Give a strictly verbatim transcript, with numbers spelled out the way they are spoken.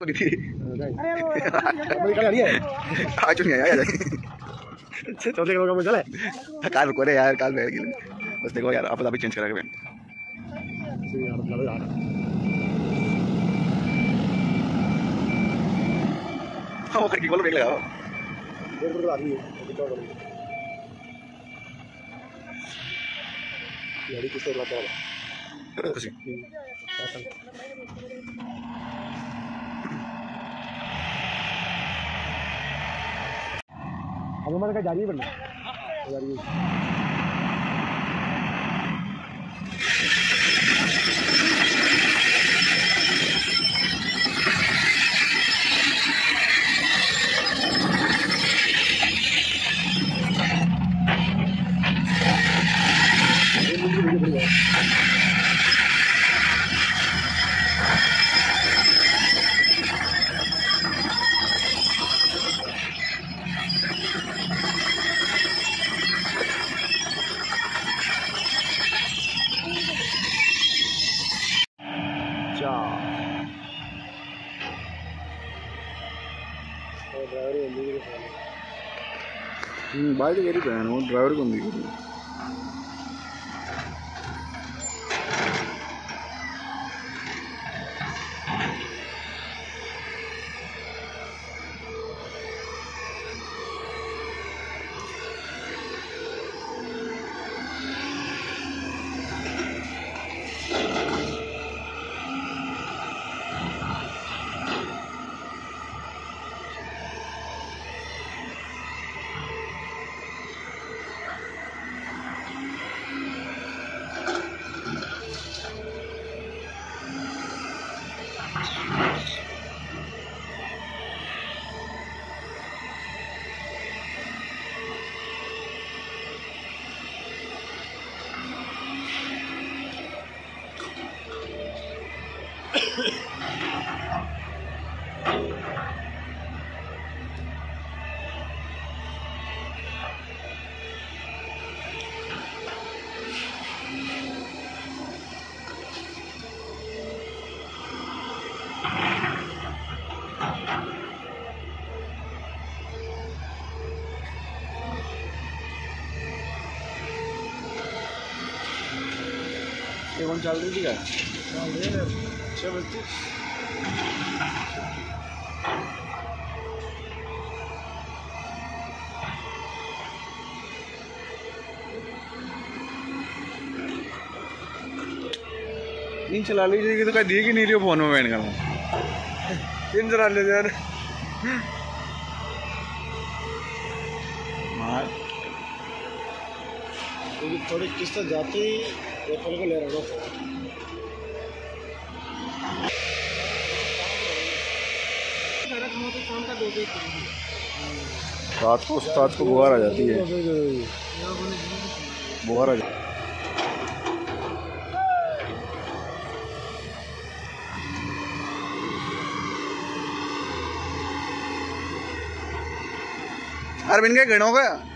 थी आज नहीं आया चौथे किलो का चला काल को रे यार काल बैठ गई बस देखो यार आप अभी चेंज करा के हाँ खिड़की खोलो ब्रेक लगाओ गाड़ी किस तरह चला खुशी अब हमारे का जारी बनना जारी बाइक तो पहन वो ड्राइवर को नहीं कौन चल रही थी क्या छः बजते नहीं चला लीजिए तो कहीं दी कि नहीं रही फोन में बैठ कर तीन चला ले यार थोड़ी किस्त जाती एप्पल को ले रहा हूँ रात को रात को बुखार आ जाती है बुखार आ जाती अरविंद के गणों का